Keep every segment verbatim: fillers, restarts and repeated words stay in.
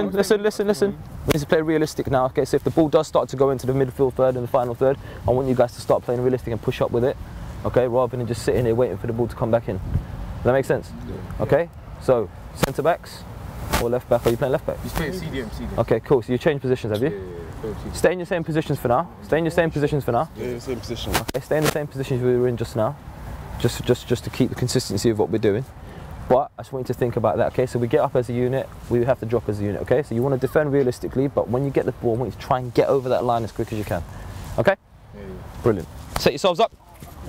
listen, listen, listen, listen. We need to play realistic now, okay? So if the ball does start to go into the midfield third and the final third, I want you guys to start playing realistic and push up with it, okay? Rather than just sitting here waiting for the ball to come back in. Does that make sense? Yeah. Okay? So, centre backs or left back? Are you playing left back? He's playing C D M, C D M. Okay, cool. So you changed positions, have you? Yeah, yeah, yeah. Stay in your same positions for now. Stay in your same positions for now. Yeah, same position. Okay, stay in the same positions we were in just now. Just, just, just to keep the consistency of what we're doing. But I just want you to think about that, okay? So we get up as a unit, we have to drop as a unit, okay? So you want to defend realistically, but when you get the ball, I want you to try and get over that line as quick as you can. Okay? Yeah, yeah. Brilliant. Set yourselves up.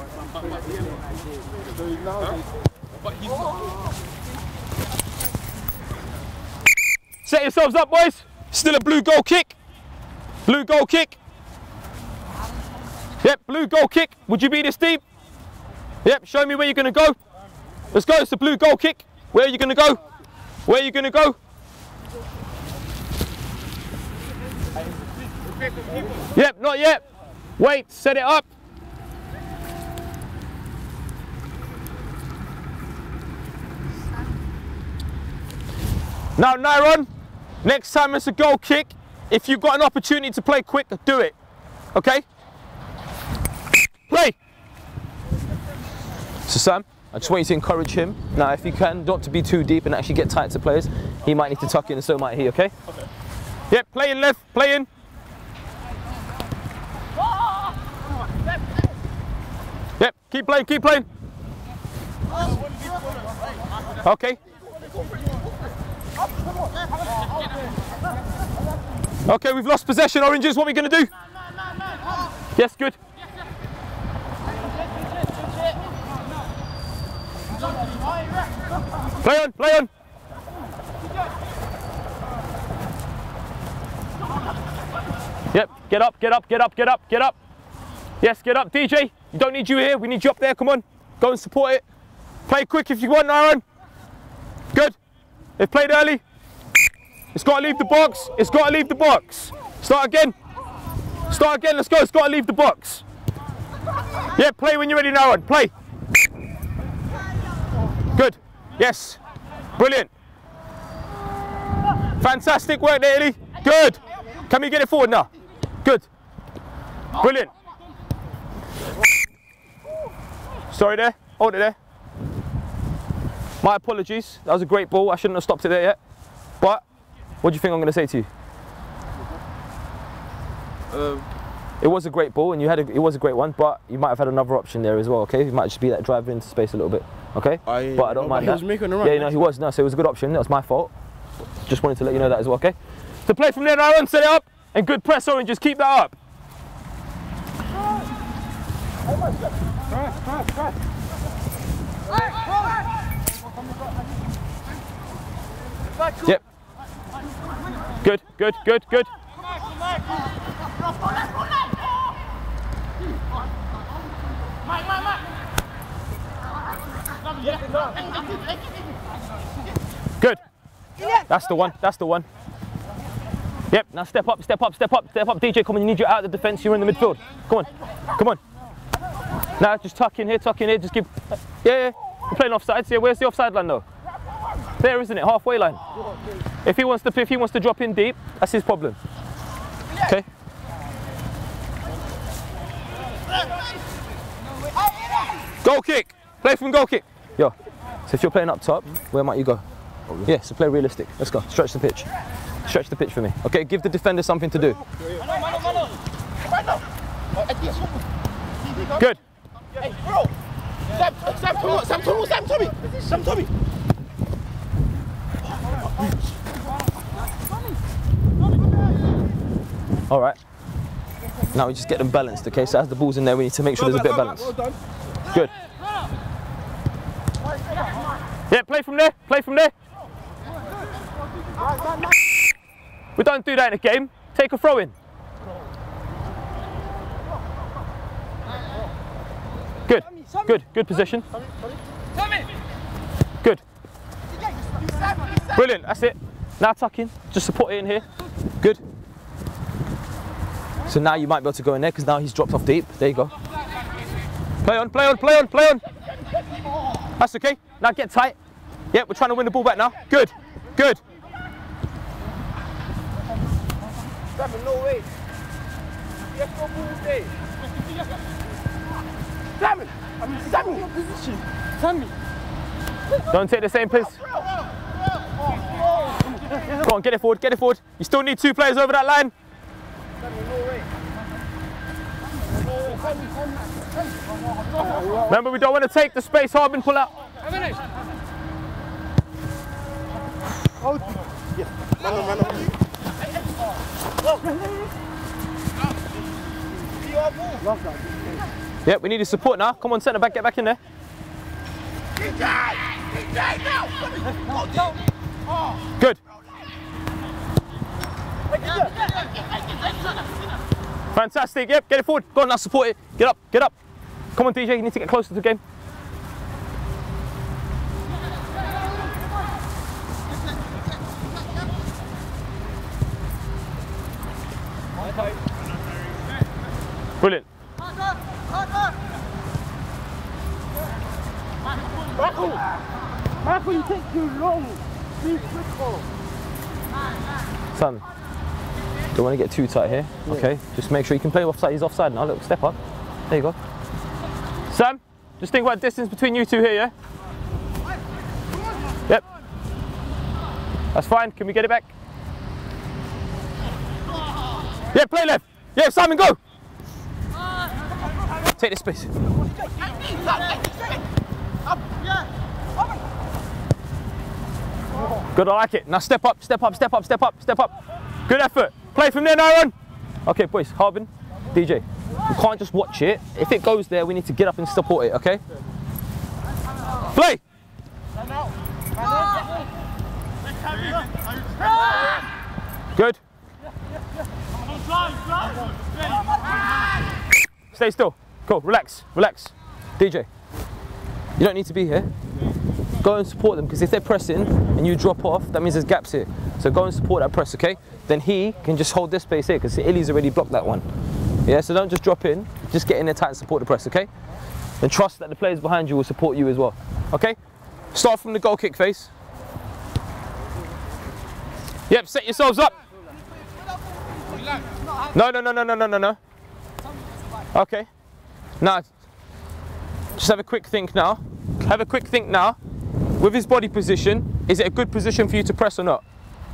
Set yourselves up, boys. Still a blue goal kick. Blue goal kick. Yep, blue goal kick. Would you be this deep? Yep, show me where you're going to go. Let's go, it's a blue goal kick. Where are you going to go? Where are you going to go? Yep, not yet. Wait, set it up. Now, Nyron, next time it's a goal kick, if you've got an opportunity to play quick, do it. Okay? Play. So Sam, I just want you to encourage him. Now, if you can, not to be too deep and actually get tight to players, he might need to tuck in and so might he, okay? Okay. Yep, play in left, play in. Yep, keep playing, keep playing. Okay. Okay, we've lost possession, Oranges. What are we going to do? Yes, good. Play on, play on. Yep, get up, get up, get up, get up, get up. Yes, get up. D J, we don't need you here. We need you up there. Come on. Go and support it. Play quick if you want, Aaron. Good. They've played early. It's got to leave the box. It's got to leave the box. Start again. Start again. Let's go. It's got to leave the box. Yeah, play when you're ready, Aaron. Play. Good. Yes. Brilliant. Fantastic work there, Ellie. Good. Can we get it forward now? Good. Brilliant. Sorry there. Hold it there. My apologies. That was a great ball. I shouldn't have stopped it there yet. But what do you think I'm going to say to you? Um, it was a great ball, and you had a, it was a great one. But you might have had another option there as well. Okay, you might just be that driving into space a little bit. Okay. I, but I don't no, mind he that. Was making a run, yeah, no, he was. No, so it was a good option. That was my fault. Just wanted to let you know that as well. Okay. So play from there, Aaron. Set it up, and good press, Orange. Just keep that up. Yep. Good, good, good, good. Good. That's the one, that's the one. Yep, now step up, step up, step up, step up. D J, come on, you need you out of the defence, you're in the midfield. Come on, come on. Now just tuck in here, tuck in here, just give, yeah, yeah. We're playing offside, so yeah, where's the offside line though? There, isn't it? Halfway line. If he wants to, if he wants to drop in deep, that's his problem. Okay. Goal kick. Play from goal kick. Yo. So if you're playing up top, where might you go? Yeah. So play realistic. Let's go. Stretch the pitch. Stretch the pitch for me. Okay. Give the defender something to do. Good. Hey, bro. Sam, Sam, Sam, Sam, Tommy, Sam, Tommy, Sam, Tommy. All right. Now we just get them balanced, okay? So as the ball's in there, we need to make sure there's a bit of balance. Good. Yeah, play from there, play from there. We don't do that in a game. Take a throw in. Good, good, good position. Good. Brilliant, that's it. Now tuck in, just support it in here. Good. So now you might be able to go in there because now he's dropped off deep. There you go. Play on, play on, play on, play on. That's okay. Now get tight. Yeah, we're trying to win the ball back now. Good, good. Sammy, no way. Let's go move there. Sammy, Sammy, position. Sammy. Don't take the same piss. Go on, get it forward, get it forward. You still need two players over that line. Remember, we don't want to take the space Harbin pull out. Yeah, we need his support now. Come on, centre back, get back in there. Good. Fantastic, yep, get it forward. Go on now, support it. Get up, get up. Come on, D J, you need to get closer to the game. Brilliant. Michael! Michael, you take too long. Be quicker. Son, don't want to get too tight here. Yeah. Okay, just make sure you can play offside. He's offside now. Look, step up. There you go. Sam, just think about the distance between you two here, yeah? Yep. That's fine. Can we get it back? Yeah, play left. Yeah, Simon, go. Take this space. Good, I like it. Now step up, step up, step up, step up, step up. Good effort. Play from there, Aaron. Okay, boys, Harbin, D J, you can't just watch it. If it goes there, we need to get up and support it, okay? Play. Good. Stay still. Cool, relax, relax. D J, you don't need to be here. Go and support them, because if they're pressing and you drop off, that means there's gaps here. So go and support that press, okay? Then he can just hold this space here, because Illy's already blocked that one. Yeah, so don't just drop in, just get in there tight and support the press, okay? And trust that the players behind you will support you as well, okay? Start from the goal kick face. Yep, set yourselves up. No, no, no, no, no, no, no, no. Okay. Now, just have a quick think now. Have a quick think now. With his body position, is it a good position for you to press or not?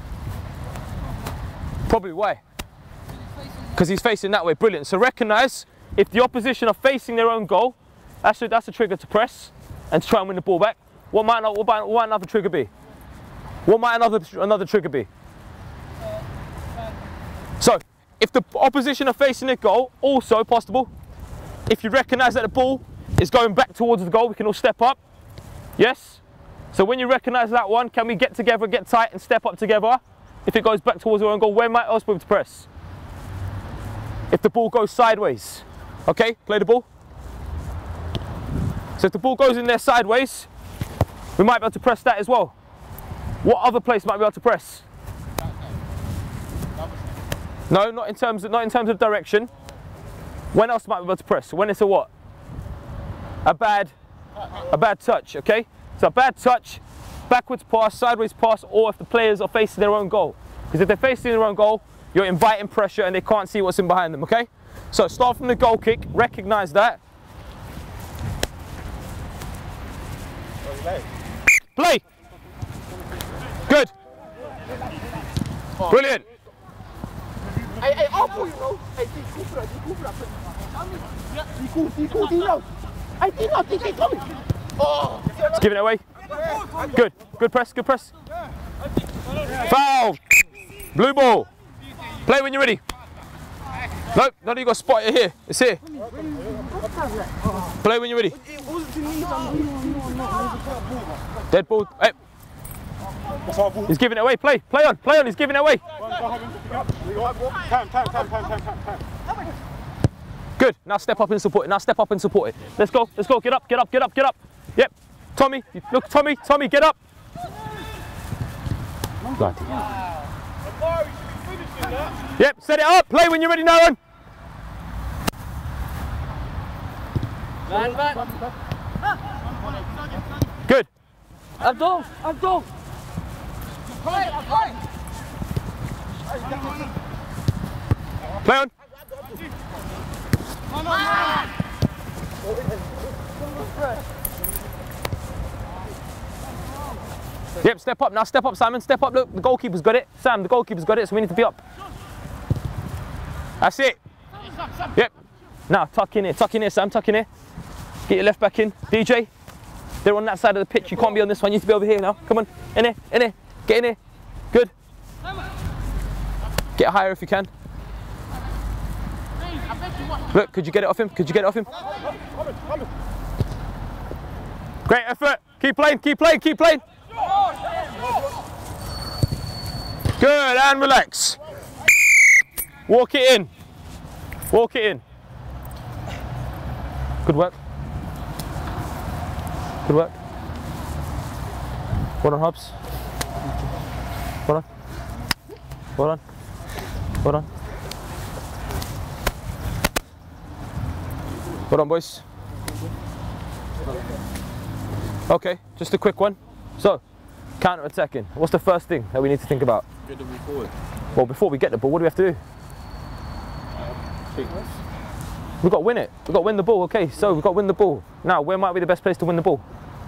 Probably. Why? Because he's facing that way. Brilliant. So recognise if the opposition are facing their own goal, that's a, that's a trigger to press and to try and win the ball back. What might, not, what might, what might another trigger be? What might another, another trigger be? So, if the opposition are facing their goal, also possible, if you recognise that the ball is going back towards the goal, we can all step up. Yes? So when you recognise that one, can we get together, get tight and step up together? If it goes back towards our own goal, where might else be able to press? If the ball goes sideways. Okay, play the ball. So if the ball goes in there sideways, we might be able to press that as well. What other place might we be able to press? No, not in terms of, not in terms of direction. When else might we be able to press? When it's a what? A bad, a bad touch, okay? So a bad touch, backwards pass, sideways pass, or if the players are facing their own goal. Because if they're facing their own goal, you're inviting pressure and they can't see what's in behind them, okay? So start from the goal kick, recognise that. Play! Good! Brilliant! Hey, hey, awful, you know. Hey, D Cooper, D Cooper. D Cooper, D Cooper, D Cooper. Hey, D Cooper, D Cooper. Oh! Let's give it away. Good, good press, good press. Foul! Blue ball. Play when you're ready. Nope, no, you got to spot it here. It's here. Play when you're ready. Dead ball. Hey. He's giving it away. Play, play on, play on. He's giving it away. Good. Now step up and support it. Now step up and support it. Let's go. Let's go. Get up. Get up. Get up. Get up. Yep. Tommy. Look, Tommy. Tommy, get up. Bloody hell. Yep. Set it up. Play when you're ready, Nolan. Good. Abdul. Abdul. Play on. Yep, step up now, step up, Simon, step up. Look, the goalkeeper's got it. Sam, the goalkeeper's got it, so we need to be up. That's it. Yep. Now, tuck in here, tuck in here, Sam, tuck in here. Get your left back in. D J, they're on that side of the pitch. You can't be on this one, you need to be over here now. Come on, in here, in here, get in here. Good. Get higher if you can. Look, could you get it off him? Could you get it off him? Great effort. Keep playing, keep playing, keep playing. Good, and relax. Walk it in. Walk it in. Good work. Good work. Well done, Hobbs. Well done. Well done. Well done. Well done, boys. Okay, just a quick one. So, counter-attacking. What's the first thing that we need to think about? Get the ball forward. Well, before we get the ball, what do we have to do? We've got to win it. We've got to win the ball. Okay, so we've got to win the ball. Now, where might be the best place to win the ball?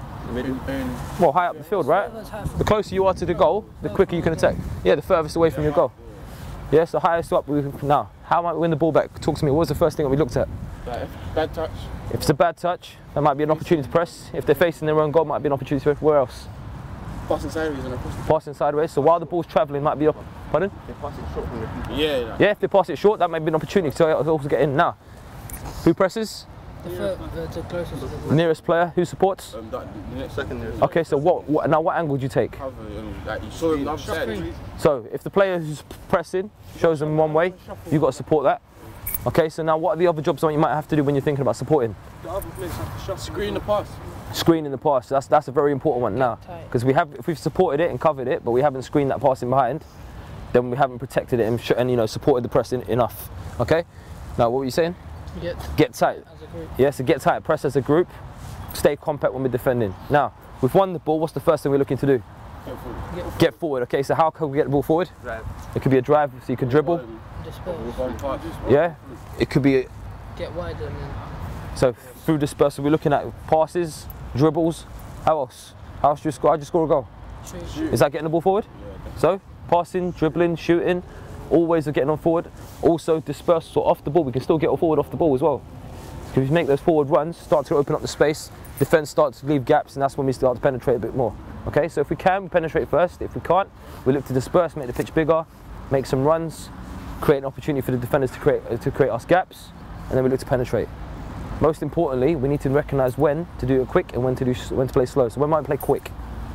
Well, high up the field, right? The closer you are to the goal, the quicker you can attack. Yeah, the furthest away from your goal. Yes, the highest up. We, now, how might we win the ball back? Talk to me. What was the first thing that we looked at? Bad touch. If it's a bad touch, that might be an opportunity to press. If they're facing their own goal, might be an opportunity to press. Where else? Passing sideways and across the Passing sideways. So while the ball's travelling, might be up. Pardon? They pass it short from the people. Yeah. Like. Yeah, if they pass it short, that might be an opportunity to also get in. Now, who presses? The, third, the, the closest to the ball. Nearest player. Who supports? Um, that, the next second nearest. Okay, so what, what? Now, what angle do you take? Cover, um, like you saw him the other side. So if the player who's pressing shows them one way, you've got to support that. Okay, so now what are the other jobs that you might have to do when you're thinking about supporting? The other players have to shut. Screen the pass. Screening the pass. That's that's a very important one now, because we have if we've supported it and covered it, but we haven't screened that pass in behind, then we haven't protected it and, sh and you know supported the press in enough. Okay. Now what were you saying? Get, get tight. As a group. Yeah, so get tight. Press as a group. Stay compact when we're defending. Now we've won the ball. What's the first thing we're looking to do? Get forward. Get, get forward. Okay. So how can we get the ball forward? Drive. It could be a drive, so you can dribble. Disperse. Yeah. It could be. A, Get wider and then. So through dispersal, we're looking at passes, dribbles. How else? How else do you score? How do you score a goal? Shoot. Is that getting the ball forward? Yeah, so passing, dribbling, shooting, all ways of getting on forward. Also dispersal, so off the ball, we can still get forward off the ball as well. If you make those forward runs, start to open up the space, defence starts to leave gaps, and that's when we start to penetrate a bit more. Okay, so if we can, we penetrate first. If we can't, we look to disperse, make the pitch bigger, make some runs, create an opportunity for the defenders to create uh, to create us gaps, and then we look to penetrate. Most importantly, we need to recognise when to do it quick and when to do when to play slow. So when might we play quick?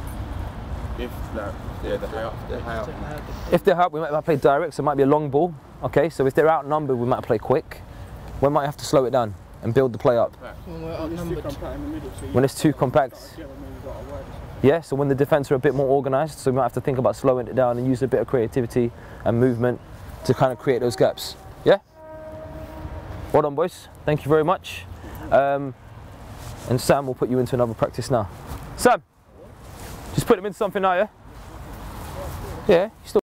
If like, yeah, the high up, the high up. If they're out, we might play direct, so it might be a long ball. Okay, so if they're outnumbered, we might play quick. We might have to slow it down and build the play up. When we're outnumbered. When it's too compact. Yeah, so when the defence are a bit more organised, so we might have to think about slowing it down and use a bit of creativity and movement to kind of create those gaps. Yeah? Well done, boys. Thank you very much. Um, and Sam will put you into another practice now. Sam, just put him into something now, yeah? Yeah, you still